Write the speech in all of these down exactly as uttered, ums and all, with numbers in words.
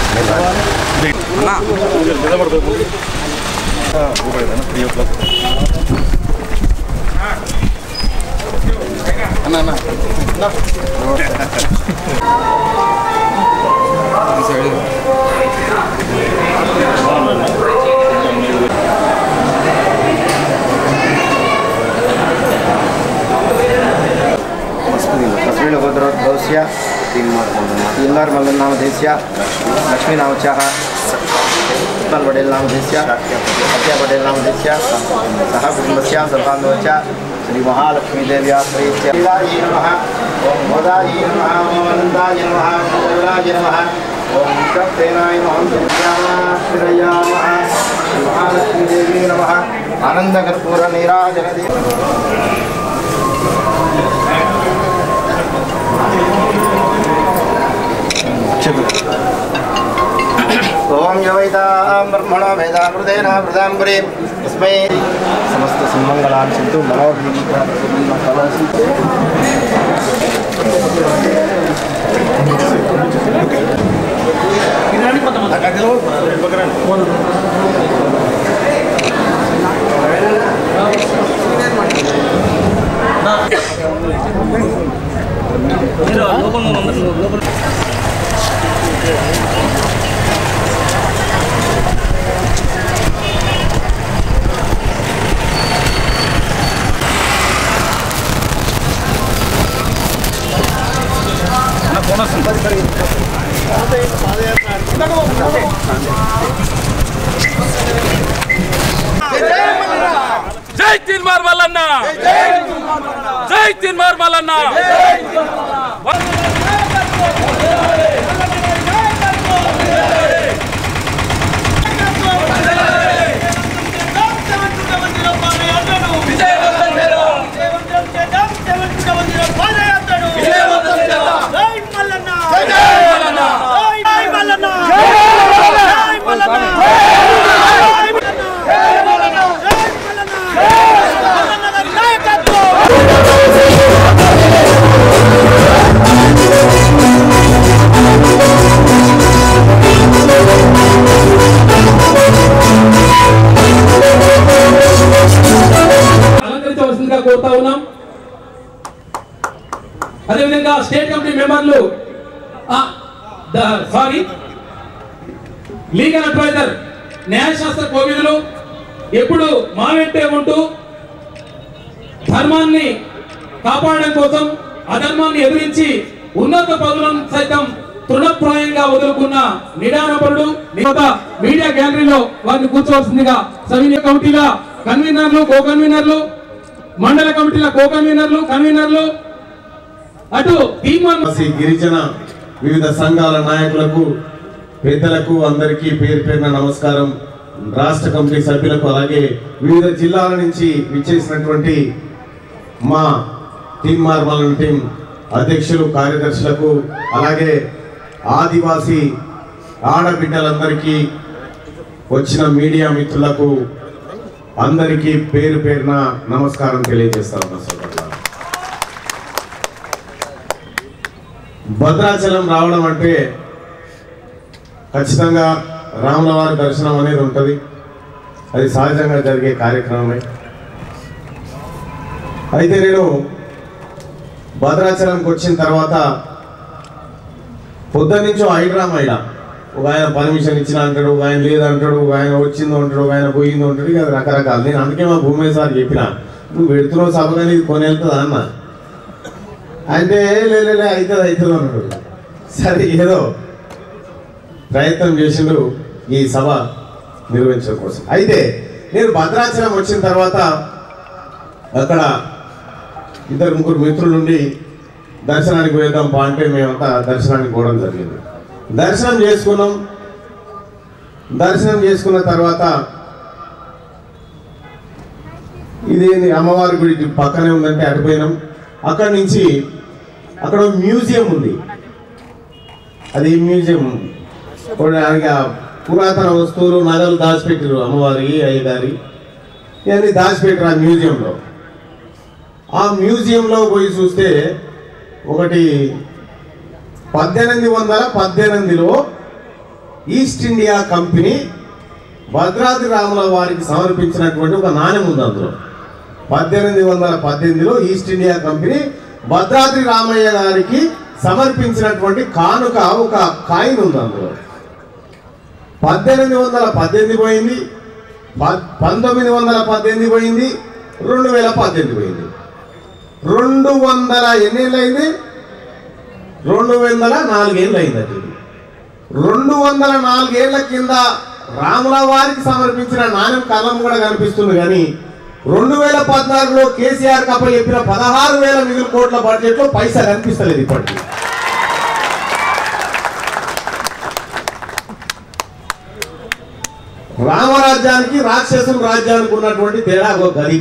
तीनबार मल्ल नाम देश्य लक्ष्मी नाम चाह उत्पल पटेल नाम देश्य सत्या पटेल नाम देश्य सह कुटुंबस्य सर्वांगोच श्री महालक्ष्मी देव्या श्रीदाय नमः ओम मोदाय नमः ओम अनंताय नमः ओम गरुडाय नमः ओम विश्वक्सेनाय नमः श्रीरायामः श्री महालक्ष्मी देवी नमः आनंद कर्पूर नीराजन ओम यवैतां ब्रह्मणो वेदामृतेन वृदाम्बरे तस्मै समस्त सुमंगलान् सन्तु जय तीनमार मल्लन्न जय तीनमार मल्लन्न కోరుతా ఉన్నాం. అదేవిధంగా స్టేట్ కమిటీ మెంబర్లు సారీ లీగల్ అడ్వైజర్ న్యాయశాస్త్ర కోవిదులు ఎప్పుడు మా వెంటే ఉంటూ ధర్మాన్ని కాపాడడం కోసం అధర్మాన్ని ఎదిరించి ఉన్నత పదవులను సైతం తృణప్రాయంగా వదులుకున్న నిడానపరుడు మీడియా గ్యాలరీలో వారిని కూర్చోవలసిందిగా సవినయ కమిటీల కన్వీనర్లు కో కన్వీనర్లు మండల కమిటీల కో కన్వీనర్లు కన్వీనర్లు అటు గిరిజన వివిధ సంఘాల నాయకులకు పెద్దలకు అందరికీ పేరు పేరున నమస్కారం. రాష్ట్ర కమిటీ సభ్యులకు అలాగే వివిధ జిల్లాల నుంచి విచ్చేసినటువంటి మా తీన్మార్ మల్లన్న టీం అధ్యక్షులు కార్యదర్శులకు అలాగే ఆదివాసీ ఆడబిడ్డలందరికీ వచ్చిన మీడియా మిత్రులకు అందరికీ పేరు పేరున నమస్కారం తెలియజేస్తా ఉన్నా. భద్రాచలం రావడం అంటే ఖచ్చితంగా రాముల వారి దర్శనం అనేది ఉంటుంది. అది సహజంగా జరిగే కార్యక్రమమే. అయితే నేను భద్రాచలంకి వచ్చిన తర్వాత పొద్దున్నుంచో హైడ్రామైడా ఒక ఆయన పర్మిషన్ ఇచ్చిన అంటాడు, ఒక ఆయన లేదంటాడు, ఒక ఆయన వచ్చిందో అంటాడు, ఒక ఆయన పోయిందో అంటాడు. ఇక రకరకాలు. నేను అందుకే మా భూమి సార్ చెప్పిన, నువ్వు పెడుతున్నావు సభ కానీ ఇది కొని వెళ్తుంది అన్న అంటే లేలే అవుతుంది అవుతుంది అన్నాడు. సరే ఏదో ప్రయత్నం చేసిండు ఈ సభ నిర్వహించడం కోసం. అయితే నేను భద్రాచలం వచ్చిన తర్వాత అక్కడ ఇద్దరు ముగ్గురు మిత్రులుండి దర్శనానికి పోయేద్దాం పా అంటే మేమంతా దర్శనానికి పోవడం జరిగింది. దర్శనం చేసుకున్నాం. దర్శనం చేసుకున్న తర్వాత ఇదేంటి అమ్మవారి గుడి పక్కనే ఉందంటే అటుపోయినాం. అక్కడి నుంచి అక్కడ మ్యూజియం ఉంది. అది మ్యూజియం పురాతన వస్తువులు నగలు దాచిపెట్టారు అమ్మవారి అయ్యగారి ఇవన్నీ దాచిపెట్టారు ఆ మ్యూజియంలో. ఆ మ్యూజియంలో పోయి చూస్తే ఒకటి పద్దెనిమిది వందల పద్దెనిమిదిలో East India Company Bhadradri Ramarao వారికి సమర్పించినటువంటి ఒక నాణ్యం ఉంది. అందులో పద్దెనిమిది వందల పద్దెనిమిదిలో East India Company Bhadradri Ramayya గారికి సమర్పించినటువంటి కానుక ఒక కాయిన్ ఉంది. అందులో పద్దెనిమిది వందల పద్దెనిమిది పోయింది, పంతొమ్మిది వందల పద్దెనిమిది పోయింది, రెండు వేల పద్దెనిమిది పోయింది. రెండు వందల ఎన్నేళ్ళు అయింది? రెండు వందల నాలుగేళ్ళు అయింది. అది రెండు వందల నాలుగేళ్ల కింద రాముల వారికి సమర్పించిన నాణ్యం కలం కూడా కనిపిస్తుంది. కానీ రెండు వేల పద్నాలుగులో కేసీఆర్ కప్ప చెప్పిన పదహారు వేల మిగులు కోట్ల బడ్జెట్ లో పైసా కనిపిస్తలేదు ఇప్పటికీ. రామరాజ్యానికి రాక్షసుల రాజ్యానికి ఉన్నటువంటి తేడా ఒక గది.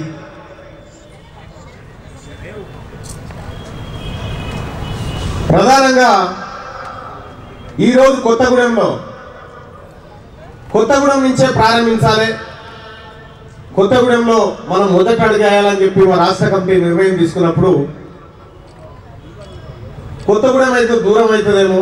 ప్రధానంగా ఈరోజు కొత్తగూడెంలో కొత్తగూడెం నుంచే ప్రారంభించాలి, కొత్తగూడెంలో మనం మొదట అడిగేయాలని చెప్పి మా రాష్ట్ర కమిటీ నిర్ణయం తీసుకున్నప్పుడు కొత్తగూడెం అయితే దూరం అవుతుందేమో,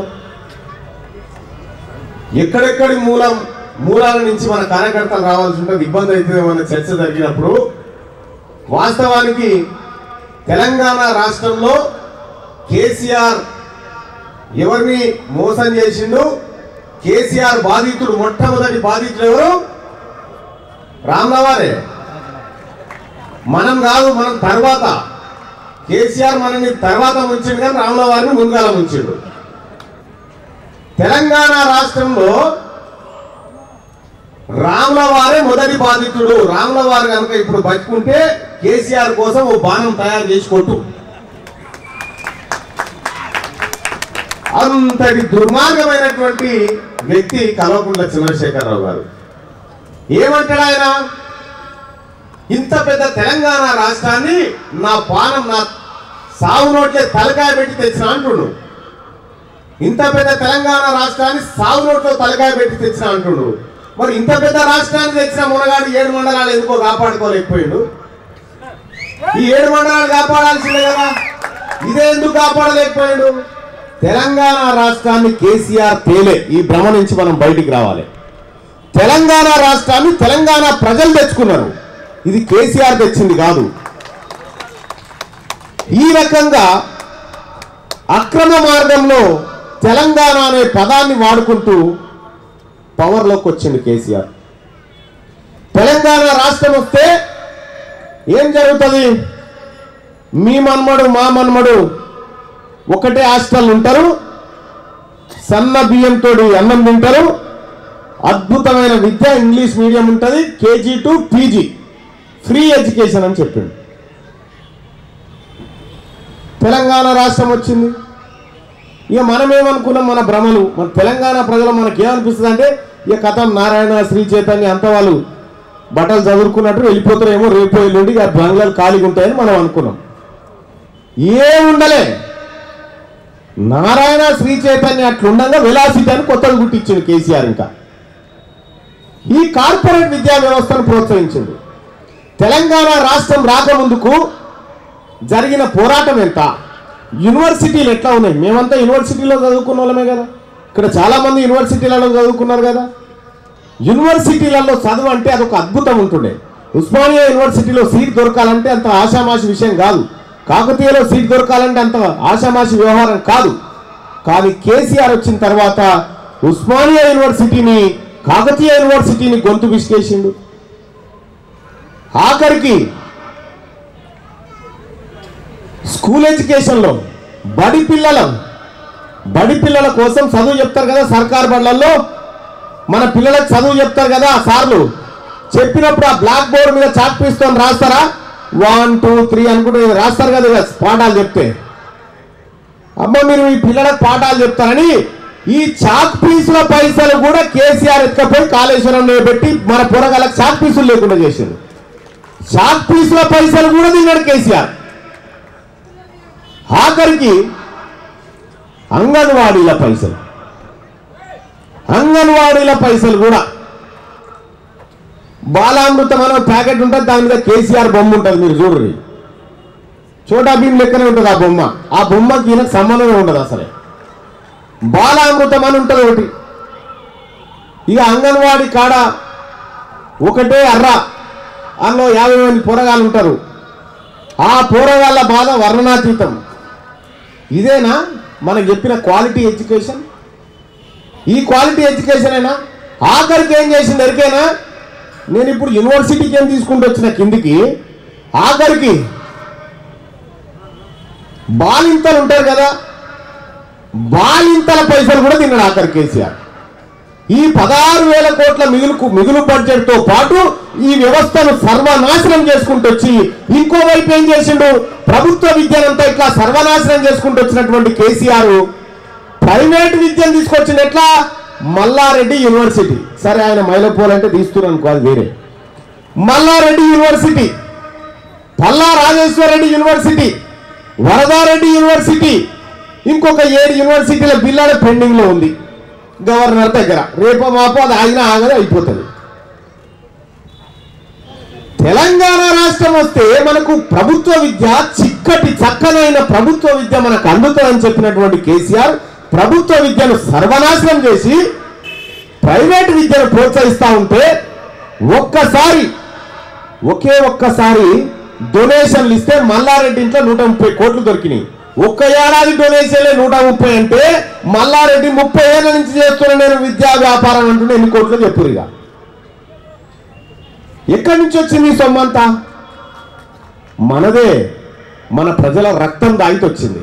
ఎక్కడెక్కడి మూలం మూలాల నుంచి మన కార్యకర్తలు రావాల్సి ఉంటుంది, ఇబ్బంది అవుతుందేమో అనే చర్చ జరిగినప్పుడు వాస్తవానికి తెలంగాణ రాష్ట్రంలో కేసీఆర్ ఎవరిని మోసం చేసిండు, కేసీఆర్ బాధితుడు మొట్టమొదటి బాధితుడు ఎవరు? రామరావారే. మనం కాదు, మనం తర్వాత. కేసీఆర్ మనని తర్వాత ముంచిండు కానీ రామరావారిని ముందుగాల ముంచిండు. తెలంగాణ రాష్ట్రంలో రామరావారే మొదటి బాధితుడు. రామరావారు కనుక ఇప్పుడు బతుకుంటే కేసీఆర్ కోసం ఓ బాణం తయారు చేసి కొట్టు. అంతటి దుర్మార్గమైనటువంటి వ్యక్తి కల్వకుంట్ల చంద్రశేఖరరావు గారు. ఏమంటాడు ఆయన? ఇంత పెద్ద తెలంగాణ రాష్ట్రాన్ని నా పానం నా సాగు నోట్లే తలకాయ పెట్టి తెచ్చిన అంటుడు. ఇంత పెద్ద తెలంగాణ రాష్ట్రాన్ని సాగు నోట్లో తలకాయ పెట్టి తెచ్చిన అంటుడు. మరి ఇంత పెద్ద రాష్ట్రాన్ని తెచ్చిన మునగాడు ఏడు మండలాలు ఎందుకో కాపాడుకోలేకపోయాడు? ఈ ఏడు మండలాలు కాపాడాల్సిందే కదా, ఇదే ఎందుకు కాపాడలేకపోయాడు? తెలంగాణ రాష్ట్రాన్ని కేసీఆర్ తేలే. ఈ భ్రమ నుంచి మనం బయటికి రావాలి. తెలంగాణ రాష్ట్రాన్ని తెలంగాణ ప్రజలు తెచ్చుకున్నారు, ఇది కేసీఆర్ తెచ్చింది కాదు. ఈ రకంగా అక్రమ మార్గంలో తెలంగాణ అనే పదాన్ని వాడుకుంటూ పవర్లోకి వచ్చింది కేసీఆర్. తెలంగాణ రాష్ట్రం వస్తే ఏం జరుగుతుంది? మీ మన్మడు మా మన్మడు ఒకటే హాస్టల్ ఉంటారు, సన్న బియ్యంతో అన్నం తింటారు, అద్భుతమైన విద్య ఇంగ్లీష్ మీడియం ఉంటుంది, KG to PG free education అని చెప్పింది. తెలంగాణ రాష్ట్రం వచ్చింది. ఇక మనం ఏమనుకున్నాం? మన భ్రమలు, మన తెలంగాణ ప్రజలు మనకి ఏమనిపిస్తుంది అంటే ఇక కథం నారాయణ శ్రీ చైతన్య అంత వాళ్ళు బట్టలు చదువుకున్నట్టు వెళ్ళిపోతారేమో, రేపు ఎల్లుండి ఇక బంగ్లాలు ఖాళీగా ఉంటాయని మనం అనుకున్నాం. ఏముండలే. నారాయణ శ్రీ చైతన్య అట్లుండగా వెలాసిటీ అని కొత్తగా గుట్టించింది కేసీఆర్. ఇంకా ఈ కార్పొరేట్ విద్యా వ్యవస్థను ప్రోత్సహించింది. తెలంగాణ రాష్ట్రం రాకముందుకు జరిగిన పోరాటం ఎంత, యూనివర్సిటీలు ఎట్లా ఉన్నాయి? మేమంతా యూనివర్సిటీలో చదువుకున్న వాళ్ళమే కదా, ఇక్కడ చాలామంది యూనివర్సిటీలలో చదువుకున్నారు కదా. యూనివర్సిటీలలో చదువు అంటే అదొక అద్భుతం ఉంటుండే. ఉస్మానియా యూనివర్సిటీలో సీట్ దొరకాలంటే అంత ఆషామాషి విషయం కాదు, కాకతీయలో సీట్ దొరకాలంటే అంత ఆషామాషి వ్యవహారం కాదు. కానీ కేసీఆర్ వచ్చిన తర్వాత ఉస్మానియా యూనివర్సిటీని, కాకతీయ యూనివర్సిటీని గొంతు విశ్లేషిండు. ఆఖరికి స్కూల్ ఎడ్యుకేషన్లో బడి పిల్లల బడి పిల్లల కోసం చదువు చెప్తారు కదా సర్కార్ బడులలో, మన పిల్లలకు చదువు చెప్తారు కదా సార్లు. చెప్పినప్పుడు ఆ బ్లాక్ బోర్డు మీద చాక్ పీస్తో రాస్తారా? వన్ టూ త్రీ అనుకుంటే రాస్తారు కదా పాఠాలు చెప్తే. అమ్మ మీరు ఈ పిల్లలకు పాఠాలు చెప్తారని ఈ చాక్ పీసుల పైసలు కూడా కేసీఆర్ ఎత్తుకపోయి కాళేశ్వరంలో పెట్టి మన పొరగాలకు చాక్ పీసులు లేకుండా చేశారు. చాక్ పీసుల పైసలు కూడా తిన్నాడు కేసీఆర్. ఆఖరికి అంగన్వాడీల పైసలు అంగన్వాడీల పైసలు కూడా బాలామృతం అనే ప్యాకెట్ ఉంటుంది, దాని మీద కేసీఆర్ బొమ్మ ఉంటుంది. మీరు చూడండి, చోటా భీమ్ లెక్కనే ఉంటుంది ఆ బొమ్మ. ఆ బొమ్మకి ఈయనకు సంబంధమే ఉండదు అసలే. బాలామృతం అని ఉంటుంది ఒకటి, ఇక అంగన్వాడీ కాడ ఒకటే అర్ర, అందులో యాభై మంది పోరగాళ్ళు ఉంటారు. ఆ పోరగాళ్ళ బాధ వర్ణనాతీతం. ఇదేనా మనకు చెప్పిన క్వాలిటీ ఎడ్యుకేషన్? ఈ క్వాలిటీ ఎడ్యుకేషన్ అయినా ఆఖరికి ఏం చేసింది ఎరికేనా? నేను ఇప్పుడు యూనివర్సిటీకి ఏం తీసుకుంటూ వచ్చిన కిందికి, ఆఖరికి బాలింతలు ఉంటారు కదా, బాలింతల పైసలు కూడా తిన్నాడు ఆఖరి కేసీఆర్. ఈ పదహారు వేల కోట్ల మిగులు మిగులు బడ్జెట్ తో పాటు ఈ వ్యవస్థను సర్వనాశనం చేసుకుంటూ వచ్చి ఇంకోవైపు ఏం చేసిండు? ప్రభుత్వ విద్యనంతా ఇట్లా సర్వనాశనం చేసుకుంటూ వచ్చినటువంటి కేసీఆర్ ప్రైవేట్ విద్యను తీసుకొచ్చింది. ఎట్లా? మల్లారెడ్డి యూనివర్సిటీ. సరే, ఆయన మైలపోలంటే తీస్తున్నాను కాదు, వేరే Mallareddy university, Palla Rajeshwara Reddy university, Varadareddy university, ఇంకొక ఏడు యూనివర్సిటీల బిల్లాడ పెండింగ్ లో ఉంది గవర్నర్ దగ్గర. రేపో మాపో అది ఆగినా ఆగదు, అయిపోతుంది. తెలంగాణ రాష్ట్రం వస్తే మనకు ప్రభుత్వ విద్య, చిక్కటి చక్కనైన ప్రభుత్వ విద్య మనకు అందుతుందని చెప్పినటువంటి కేసీఆర్ ప్రభుత్వ విద్యను సర్వనాశనం చేసి ప్రైవేట్ విద్యను ప్రోత్సహిస్తూ ఉంటే ఒక్కసారి ఒకే ఒక్కసారి డొనేషన్లు ఇస్తే మల్లారెడ్డి ఇంట్లో నూట ముప్పై కోట్లు దొరికినాయి. ఒక్క ఏడాది డొనేషన్లే నూట ముప్పై అంటే మల్లారెడ్డి ముప్పై ఏళ్ళ నుంచి చేస్తున్న నేను విద్యా వ్యాపారం అంటుంటే ఎన్ని కోట్లు చెప్పురు. ఇక ఎక్కడి నుంచి వచ్చింది ఈ సొమ్మంతా? మనదే, మన ప్రజల రక్తం దాగితే వచ్చింది.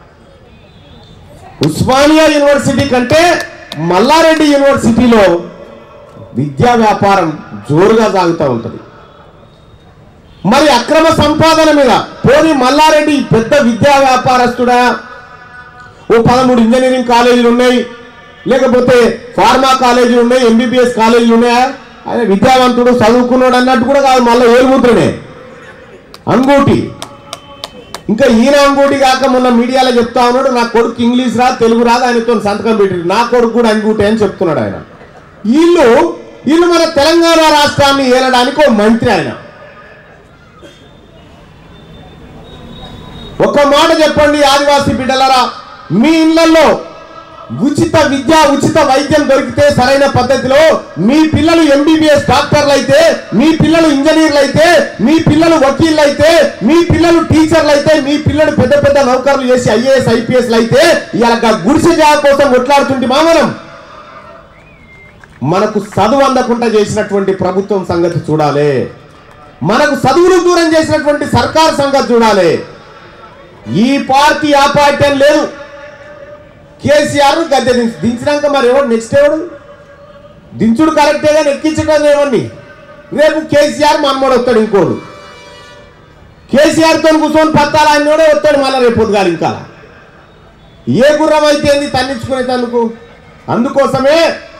ఉస్మానియా యూనివర్సిటీ కంటే మల్లారెడ్డి యూనివర్సిటీలో విద్యా వ్యాపారం జోరుగా సాగుతూ ఉంటుంది. మరి అక్రమ సంపాదన మీద పోనీ మల్లారెడ్డి పెద్ద విద్యా వ్యాపారస్తుడా? ఓ పదమూడు ఇంజనీరింగ్ కాలేజీలు ఉన్నాయి, లేకపోతే ఫార్మా కాలేజీలు ఉన్నాయి, ఎంబీబీఎస్ కాలేజీలు ఉన్నాయా? ఆయన విద్యావంతుడు, చదువుకున్నాడు అన్నట్టు కూడా కాదు, మళ్ళీ ఏలుముద్రనే అంగూటి. ఇంకా ఈయన అంగూటి కాక మొన్న మీడియాలో చెప్తా ఉన్నాడు, నా కొడుకు ఇంగ్లీష్ రాదు, తెలుగు రాదు, ఆయనతో సంతకం పెట్టి నా కొడుకు కూడా అంగూటి అని చెప్తున్నాడు ఆయన. వీళ్ళు వీళ్ళు మన తెలంగాణ రాష్ట్రాన్ని ఏలడానికి ఒక మంత్రి ఆయన. ఒక మాట చెప్పండి ఆదివాసీ బిడ్డలరా, మీ ఇళ్లలో ఉచిత విద్య, ఉచిత వైద్యం దొరికితే సరైన పద్ధతిలో మీ పిల్లలు ఎంబీబీఎస్ డాక్టర్లు అయితే, మీ పిల్లలు ఇంజనీర్లు అయితే, మీ పిల్లలు వకీళ్ళు అయితే, మీ పిల్లలు టీచర్లు అయితే, మీ పిల్లలు పెద్ద పెద్ద నౌకర్లు చేసి ఐఏఎస్ ఐపీఎస్లు అయితే, ఇలా గుడిసె జాగ కోసం కొట్లాడుతుంటే మా మనం మనకు చదువు అందకుండా చేసినటువంటి ప్రభుత్వం సంగతి చూడాలి, మనకు చదువులు దూరం చేసినటువంటి సర్కార్ సంగతి చూడాలి. ఈ పార్టీ ఆ పార్టీ అని లేదు. కేసీఆర్ గద్దె దించి దించినాక మరి ఎవడు నెక్స్ట్ ఎవడు? దించుడు కరెక్టే కానీ ఎక్కించడం ఏమండి? రేపు కేసీఆర్ మనమోడు వస్తాడు, ఇంకోడు కేసీఆర్తో కూర్చొని పత్తాలు ఆయనోడే వస్తాడు మళ్ళీ రేపు పొద్దుగాలి. ఇంకా ఏ గుర్రం అయితే ఏంది తన్నించుకునేందుకు? అందుకోసమే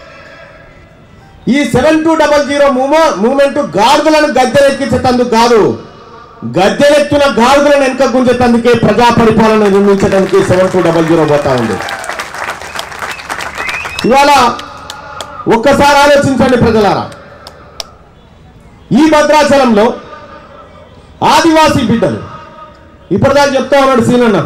ఈ సెవెన్ టూ డబల్ జీరో మూమో మూమెంట్ గాడిదలను గద్దెనెక్కించేందుకు కాదు, గద్దెనెత్తున గాడిదలను వెనక గుంజేందుకే ప్రజా పరిపాలన నిర్మించడానికి సెవెన్ టూ డబల్ జీరో పోతా ఉంది. ఇవాళ ఒక్కసారి ఆలోచించండి ప్రజలారా, ఈ భద్రాచలంలో ఆదివాసీ బిడ్డలు ఇప్పటిదాకా చెప్తా ఉన్నాడు సీనన్న,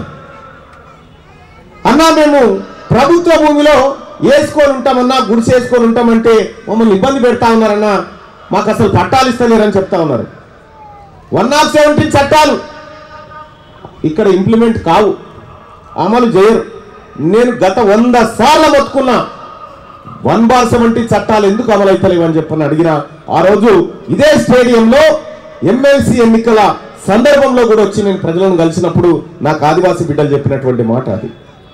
అన్నా మేము ప్రభుత్వ భూమిలో వేసుకొని ఉంటామన్నా, గుడిసె వేసుకొని ఉంటామంటే మమ్మల్ని ఇబ్బంది పెడతా ఉన్నారన్నా, మాకు అసలు పట్టాలు ఇస్తలేరని చెప్తా ఉన్నారు. వన్ నాట్ సెవెంటీన్ చట్టాలు ఇక్కడ ఇంప్లిమెంట్ కావు, అమలు చేయరు. నేను గత వంద సార్లు మొత్తుకున్నా వన్ బార్ సెవెంటీ చట్టాలు ఎందుకు అమలు అవుతలేవు అని చెప్పని అడిగిన ఆ రోజు ఇదే స్టేడియంలో ఎమ్మెల్సీ ఎన్నికల సందర్భంలో కూడా వచ్చి నేను ప్రజలను కలిసినప్పుడు నాకు ఆదివాసీ బిడ్డలు చెప్పినటువంటి మాట అది.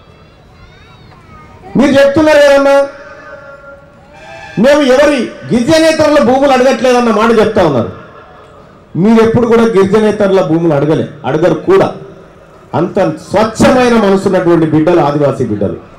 మీరు చెప్తున్నారు ఏమన్నా, మేము ఎవరి గిరిజనేతరుల భూములు అడగట్లేదన్న మాట చెప్తా ఉన్నారు. మీరు ఎప్పుడు కూడా గిరిజనేతరుల భూములు అడగలే, అడగరు కూడా. అంత స్వచ్ఛమైన మనసున్నటువంటి బిడ్డలు ఆదివాసీ బిడ్డలు.